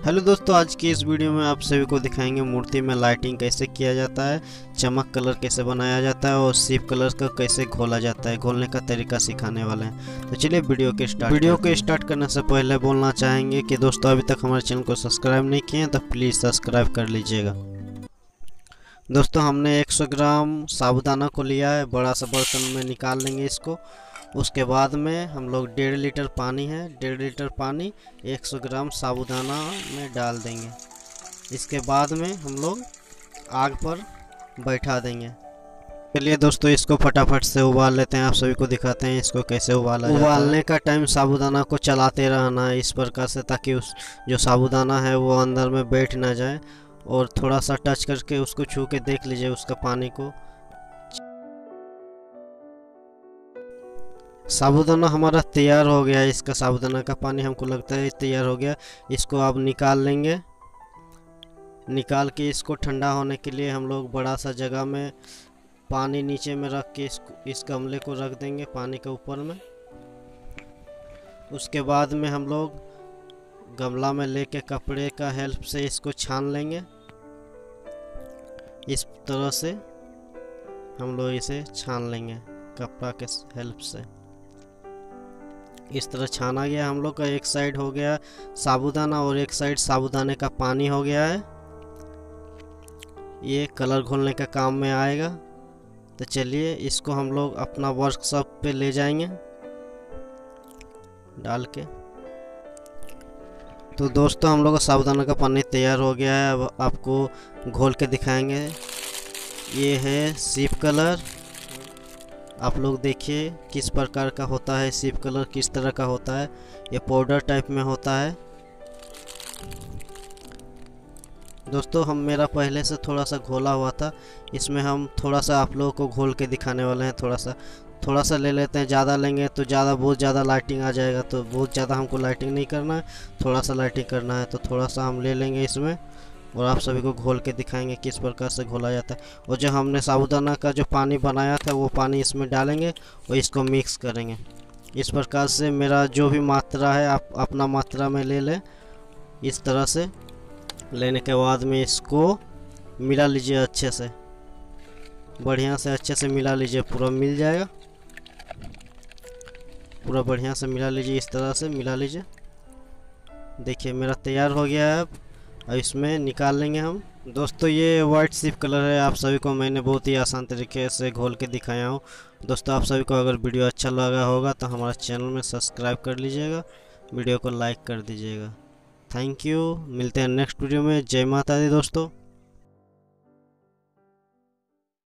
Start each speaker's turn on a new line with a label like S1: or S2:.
S1: Hello दोस्तों, आज की इस वीडियो में आप सभी को दिखाएंगे मूर्ति में लाइटिंग कैसे किया जाता है, चमक कलर कैसे बनाया जाता है और सिर्फ कलर का कैसे घोला जाता है। घोलने का तरीका सिखाने वाले हैं। तो चलिए वीडियो को स्टार्ट करने से पहले बोलना चाहेंगे कि दोस्तों अभी तक हमारे चैनल को सब्सक्राइब नहीं किए हैं तो प्लीज़ सब्सक्राइब कर लीजिएगा। दोस्तों हमने 100 ग्राम साबूदाना को लिया है, बड़ा सा बर्तन में निकाल लेंगे इसको। उसके बाद में हम लोग 1.5 लीटर पानी है, 1.5 लीटर पानी 100 ग्राम साबूदाना में डाल देंगे। इसके बाद में हम लोग आग पर बैठा देंगे। चलिए दोस्तों इसको फटाफट से उबाल लेते हैं। आप सभी को दिखाते हैं इसको कैसे उबाला जाता है। उबालने का टाइम साबूदाना को चलाते रहना है इस प्रकार से, ताकि उस जो साबूदाना है वो अंदर में बैठ ना जाए। और थोड़ा सा टच करके उसको छू के देख लीजिए उसका पानी को। साबूदाना हमारा तैयार हो गया है। इसका साबूदाना का पानी हमको लगता है तैयार हो गया। इसको आप निकाल लेंगे। निकाल के इसको ठंडा होने के लिए हम लोग बड़ा सा जगह में पानी नीचे में रख के इस गमले को रख देंगे पानी के ऊपर में। उसके बाद में हम लोग गमला में लेके कपड़े का हेल्प से इसको छान लेंगे। इस तरह से हम लोग इसे छान लेंगे कपड़ा के हेल्प से। इस तरह छाना गया हम लोग का। एक साइड हो गया साबूदाना और एक साइड साबूदाने का पानी हो गया है। ये कलर घोलने का काम में आएगा। तो चलिए इसको हम लोग अपना वर्कशॉप पे ले जाएंगे डाल के। तो दोस्तों हम लोग का साबूदाना का पानी तैयार हो गया है। अब आपको घोल के दिखाएंगे। ये है सिप कलर। आप लोग देखिए किस प्रकार का होता है सिप कलर, किस तरह का होता है। ये पाउडर टाइप में होता है। दोस्तों मेरा पहले से थोड़ा सा घोला हुआ था। इसमें हम थोड़ा सा आप लोगों को घोल के दिखाने वाले हैं। थोड़ा सा ले लेते हैं। ज़्यादा लेंगे तो बहुत ज़्यादा लाइटिंग आ जाएगा। तो बहुत ज़्यादा हमको लाइटिंग नहीं करना है, थोड़ा सा लाइटिंग करना है। तो थोड़ा सा हम ले लेंगे इसमें और आप सभी को घोल के दिखाएंगे किस प्रकार से घोला जाता है। और जो हमने साबूदाना का जो पानी बनाया था वो पानी इसमें डालेंगे और इसको मिक्स करेंगे। इस प्रकार से मेरा जो भी मात्रा है आप अपना मात्रा में ले लें। इस तरह से लेने के बाद में इसको मिला लीजिए अच्छे से, बढ़िया से अच्छे से मिला लीजिए। पूरा मिल जाएगा, पूरा बढ़िया से मिला लीजिए। इस तरह से मिला लीजिए। देखिए मेरा तैयार हो गया है। अब इसमें निकाल लेंगे हम। दोस्तों ये वाइट सिप कलर है। आप सभी को मैंने बहुत ही आसान तरीके से घोल के दिखाया हूँ। दोस्तों आप सभी को अगर वीडियो अच्छा लगा होगा तो हमारा चैनल में सब्सक्राइब कर लीजिएगा, वीडियो को लाइक कर दीजिएगा। Thank you. मिलते हैं नेक्स्ट वीडियो में। जय माता दी दोस्तों।